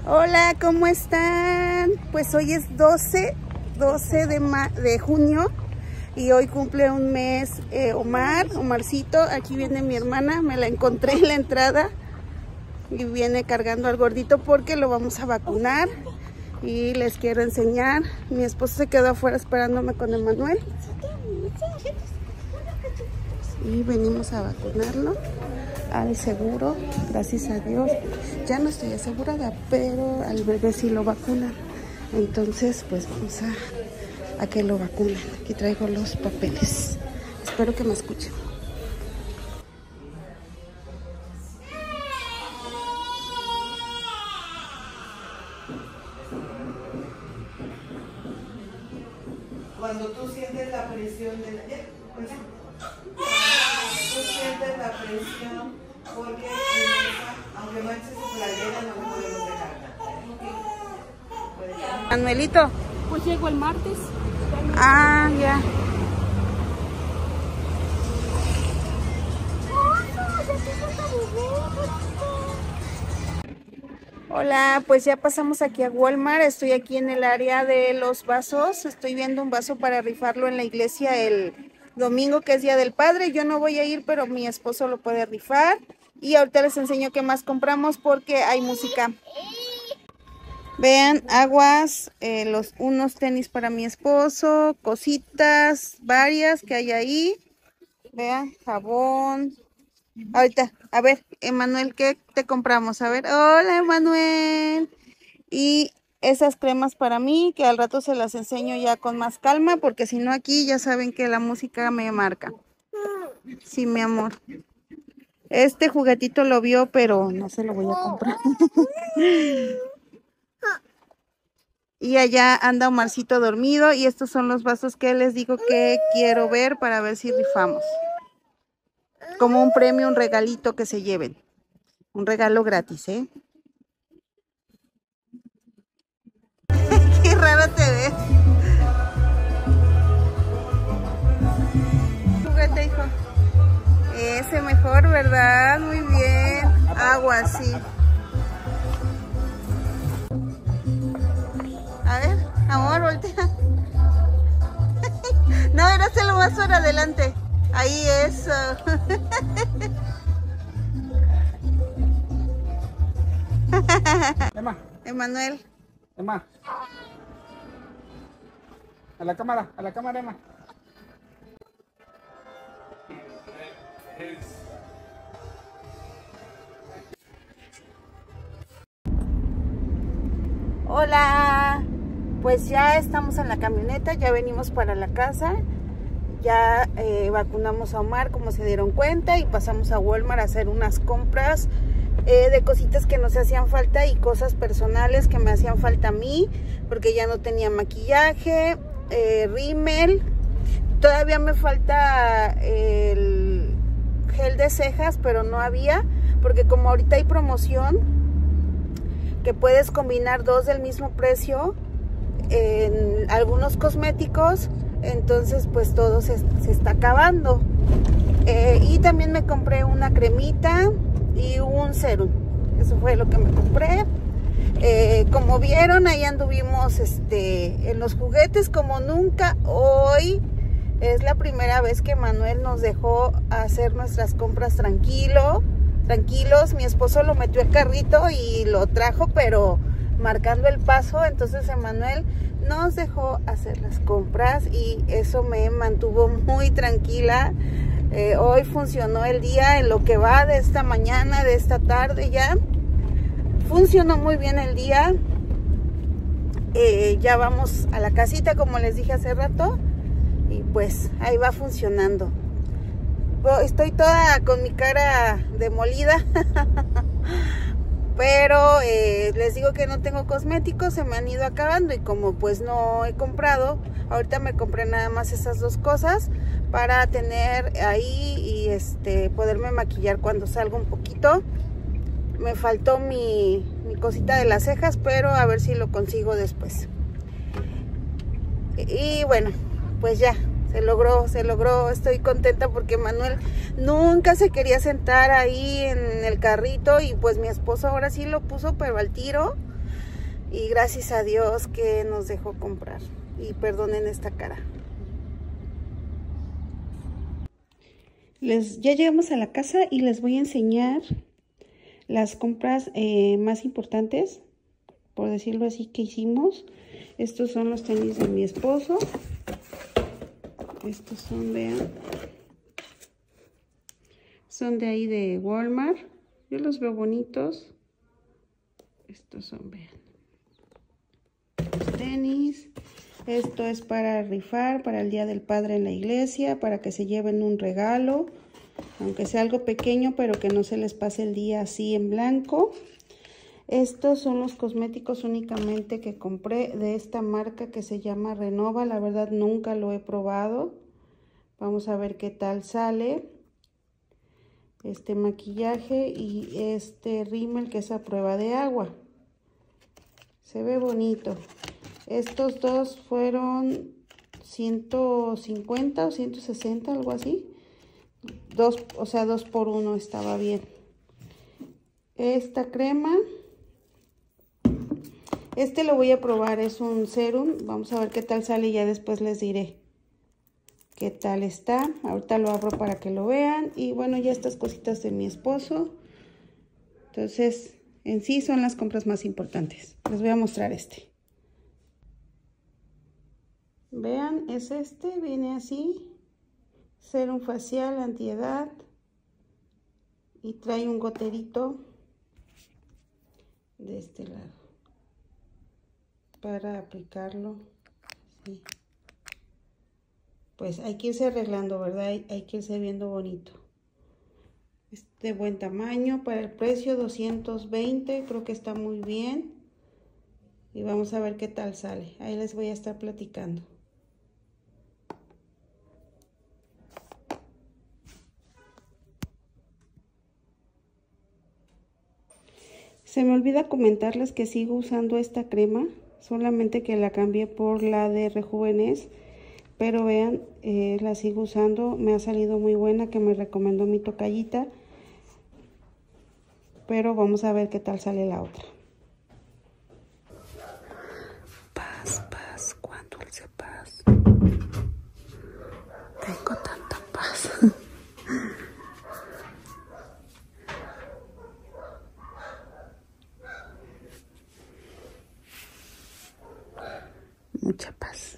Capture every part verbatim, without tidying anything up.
Hola, ¿cómo están? Pues hoy es doce de, ma de junio y hoy cumple un mes eh, Omar, Omarcito. Aquí viene mi hermana, me la encontré en la entrada y viene cargando al gordito porque lo vamos a vacunar. Y les quiero enseñar, mi esposo se quedó afuera esperándome con Emanuel y venimos a vacunarlo al seguro, gracias a Dios. Ya no estoy asegurada, pero al bebé sí lo vacunan. Entonces pues vamos a, a que lo vacunen. Aquí traigo los papeles, espero que me escuchen. Cuando tú sientes la presión de la... Tú sientes la presión porque en esa, aunque manches su playera, no me podemos dejar. Manuelito. Pues llego el martes. Ah, ya. Hola, pues ya pasamos aquí a Walmart. Estoy aquí en el área de los vasos. Estoy viendo un vaso para rifarlo en la iglesia el domingo, que es Día del Padre. Yo no voy a ir, pero mi esposo lo puede rifar. Y ahorita les enseño qué más compramos porque hay música. Vean, aguas, eh, los unos tenis para mi esposo, cositas varias que hay ahí. Vean, jabón. Ahorita, a ver, Emanuel, ¿qué te compramos? A ver, hola Emanuel. Y esas cremas para mí, que al rato se las enseño ya con más calma, porque si no aquí ya saben que la música me marca. Sí, mi amor. Este juguetito lo vio, pero no se lo voy a comprar. Y allá anda Omarcito dormido, y estos son los vasos que les digo que quiero ver para ver si rifamos. Como un premio, un regalito que se lleven. Un regalo gratis, ¿eh? Qué raro te ves. Juguete, hijo. Ese mejor, ¿verdad? Muy bien. Agua, sí. A ver, amor, voltea. No, era hacerlo más para adelante. Ahí eso. Emma. Emanuel. Emma. A la cámara, a la cámara, Emma. Hola. Pues ya estamos en la camioneta, ya venimos para la casa. Ya eh, vacunamos a Omar, como se dieron cuenta, y pasamos a Walmart a hacer unas compras eh, de cositas que nos hacían falta y cosas personales que me hacían falta a mí, porque ya no tenía maquillaje, eh, rímel. Todavía me falta el gel de cejas, pero no había, porque como ahorita hay promoción, que puedes combinar dos del mismo precio en algunos cosméticos, entonces pues todo se, se está acabando. Eh, y también me compré una cremita y un serum. Eso fue lo que me compré. Eh, como vieron, ahí anduvimos este, en los juguetes como nunca. Hoy es la primera vez que Manuel nos dejó hacer nuestras compras tranquilo, tranquilos. Mi esposo lo metió al carrito y lo trajo, pero marcando el paso. Entonces Emanuel nos dejó hacer las compras y eso me mantuvo muy tranquila. Eh, hoy funcionó el día en lo que va de esta mañana, de esta tarde ya. Funcionó muy bien el día. Eh, ya vamos a la casita, como les dije hace rato. Y pues ahí va funcionando. Estoy toda con mi cara demolida. Pero eh, les digo que no tengo cosméticos, se me han ido acabando y como pues no he comprado, ahorita me compré nada más esas dos cosas para tener ahí y este poderme maquillar cuando salga un poquito. Me faltó mi, mi cosita de las cejas, pero a ver si lo consigo después. Y bueno, pues ya. Se logró, se logró, estoy contenta porque Manuel nunca se quería sentar ahí en el carrito y pues mi esposo ahora sí lo puso pero al tiro. y gracias a Dios que nos dejó comprar. Y perdonen esta cara. Les, ya llegamos a la casa y les voy a enseñar las compras eh, más importantes, por decirlo así, que hicimos. Estos son los tenis de mi esposo. Estos son, vean, son de ahí de Walmart. Yo los veo bonitos. Estos son, vean, los tenis. Esto es para rifar, para el Día del Padre en la iglesia, para que se lleven un regalo, aunque sea algo pequeño, pero que no se les pase el día así en blanco. Estos son los cosméticos únicamente que compré de esta marca que se llama Renova. La verdad nunca lo he probado. Vamos a ver qué tal sale. Este maquillaje y este rímel que es a prueba de agua. Se ve bonito. Estos dos fueron ciento cincuenta o ciento sesenta, algo así. Dos, o sea, dos por uno, estaba bien. Esta crema, este lo voy a probar, es un serum. Vamos a ver qué tal sale y ya después les diré qué tal está. Ahorita lo abro para que lo vean. Y bueno, ya estas cositas de mi esposo. Entonces, en sí son las compras más importantes. Les voy a mostrar este. Vean, es este, viene así. Serum facial antiedad. Y trae un goterito de este lado. Para aplicarlo. Así. Pues hay que irse arreglando, ¿verdad? Hay, hay que irse viendo bonito. Es de buen tamaño para el precio, doscientos veinte, creo que está muy bien. Y vamos a ver qué tal sale. Ahí les voy a estar platicando. Se me olvida comentarles que sigo usando esta crema, solamente que la cambié por la de Rejuvenez. Pero vean, eh, la sigo usando, me ha salido muy buena, que me recomendó mi tocallita. Pero vamos a ver qué tal sale la otra. Paz, paz, cuán dulce paz. Tengo tanta paz. Mucha paz.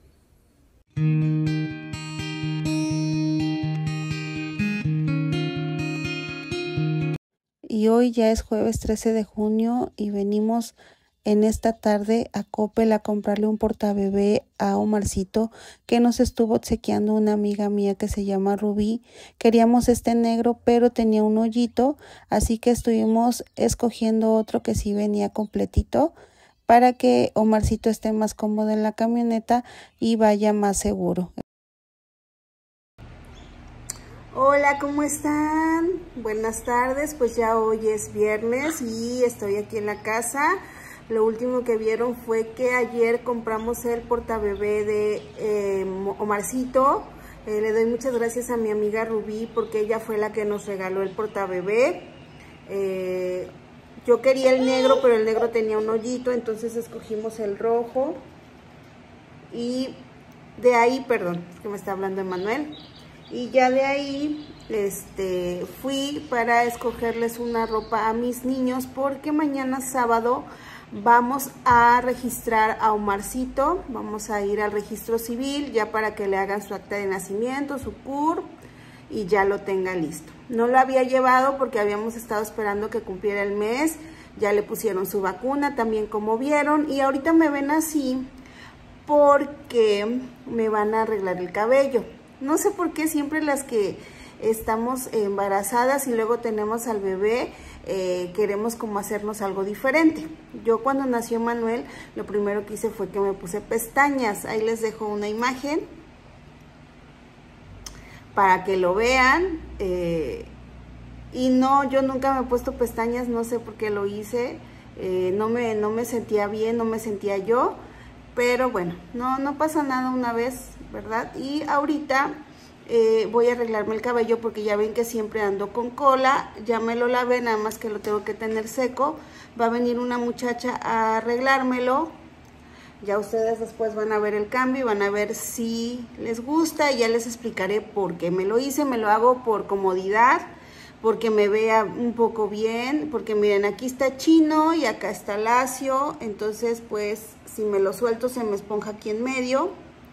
Y hoy ya es jueves trece de junio y venimos en esta tarde a Coppel a comprarle un portabebé a Omarcito, que nos estuvo obsequiando una amiga mía que se llama Rubí. Queríamos este negro, pero tenía un hoyito, así que estuvimos escogiendo otro que sí venía completito, para que Omarcito esté más cómodo en la camioneta y vaya más seguro. Hola, ¿cómo están? Buenas tardes, pues ya hoy es viernes y estoy aquí en la casa. Lo último que vieron fue que ayer compramos el portabebé de eh, Omarcito. Eh, le doy muchas gracias a mi amiga Rubí porque ella fue la que nos regaló el portabebé. Eh, Yo quería el negro, pero el negro tenía un hoyito, entonces escogimos el rojo. Y de ahí, perdón, es que me está hablando Emanuel. Y ya de ahí este, fui para escogerles una ropa a mis niños, porque mañana sábado vamos a registrar a Omarcito. Vamos a ir al registro civil ya para que le hagan su acta de nacimiento, su C U R, y ya lo tenga listo. No lo había llevado porque habíamos estado esperando que cumpliera el mes. Ya le pusieron su vacuna también, como vieron. Y ahorita me ven así porque me van a arreglar el cabello. No sé por qué siempre las que estamos embarazadas y luego tenemos al bebé, eh, queremos como hacernos algo diferente. Yo cuando nació Manuel, lo primero que hice fue que me puse pestañas. Ahí les dejo una imagen para que lo vean. Eh, y no, yo nunca me he puesto pestañas, no sé por qué lo hice. Eh, no, me, no me sentía bien, no me sentía yo. Pero bueno, no, no pasa nada una vez, ¿verdad? Y ahorita eh, voy a arreglarme el cabello porque ya ven que siempre ando con cola. Ya me lo lavé, nada más que lo tengo que tener seco. Va a venir una muchacha a arreglármelo. Ya ustedes después van a ver el cambio y van a ver si les gusta. Y ya les explicaré por qué me lo hice. Me lo hago por comodidad, porque me vea un poco bien, porque miren, aquí está chino y acá está lacio. Entonces pues si me lo suelto se me esponja aquí en medio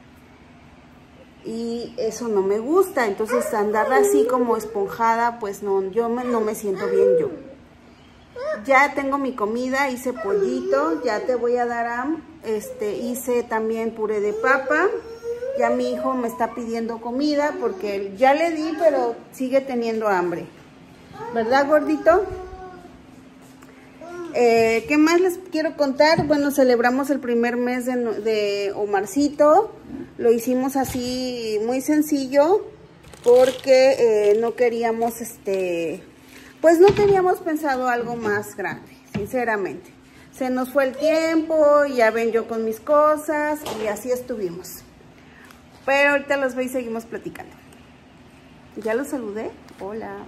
y eso no me gusta. Entonces andar así como esponjada, pues no, yo me, no me siento bien yo. Ya tengo mi comida, hice pollito, ya te voy a dar a, este, hice también puré de papa. Ya mi hijo me está pidiendo comida porque ya le di, pero sigue teniendo hambre. ¿Verdad, gordito? Eh, ¿Qué más les quiero contar? Bueno, celebramos el primer mes de, de Omarcito. Lo hicimos así muy sencillo porque eh, no queríamos, este, pues no teníamos pensado algo más grande, sinceramente. Se nos fue el tiempo, ya ven yo con mis cosas y así estuvimos. Pero ahorita los veo y seguimos platicando. ¿Ya los saludé? Hola.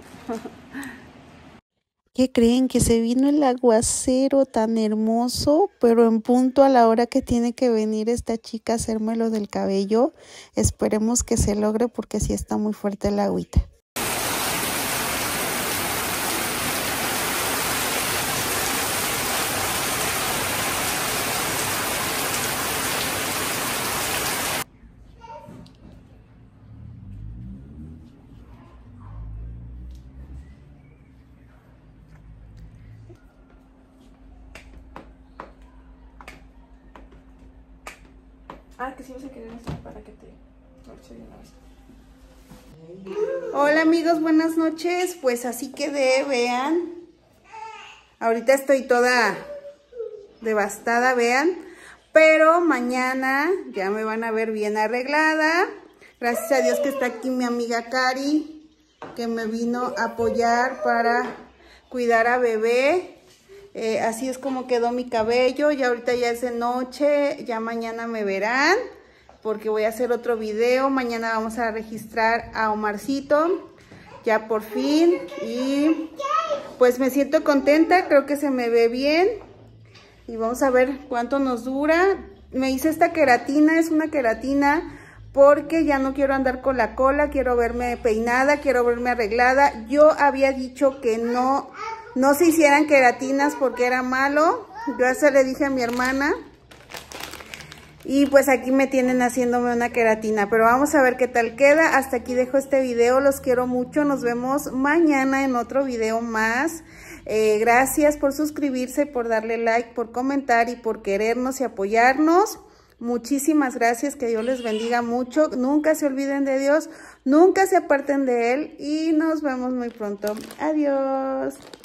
¿Qué creen? Que se vino el aguacero tan hermoso, pero en punto a la hora que tiene que venir esta chica a hacerme lo del cabello. Esperemos que se logre porque sí está muy fuerte el agüita. Ah, que sí vas a querer esto para que te... Hola amigos, buenas noches. Pues así quedé, vean. Ahorita estoy toda devastada, vean. Pero mañana ya me van a ver bien arreglada. Gracias a Dios que está aquí mi amiga Cari, que me vino a apoyar para cuidar a bebé. Eh, así es como quedó mi cabello. Ya ahorita ya es de noche, ya mañana me verán porque voy a hacer otro video. Mañana vamos a registrar a Omarcito, ya por fin. Y pues me siento contenta, creo que se me ve bien. Y vamos a ver cuánto nos dura. Me hice esta queratina, es una queratina porque ya no quiero andar con la cola, quiero verme peinada, quiero verme arreglada. Yo había dicho que no... No se hicieran queratinas porque era malo. Yo eso le dije a mi hermana. Y pues aquí me tienen haciéndome una queratina. Pero vamos a ver qué tal queda. Hasta aquí dejo este video. Los quiero mucho. Nos vemos mañana en otro video más. Eh, gracias por suscribirse, por darle like, por comentar y por querernos y apoyarnos. Muchísimas gracias. Que Dios les bendiga mucho. Nunca se olviden de Dios. Nunca se aparten de Él. Y nos vemos muy pronto. Adiós.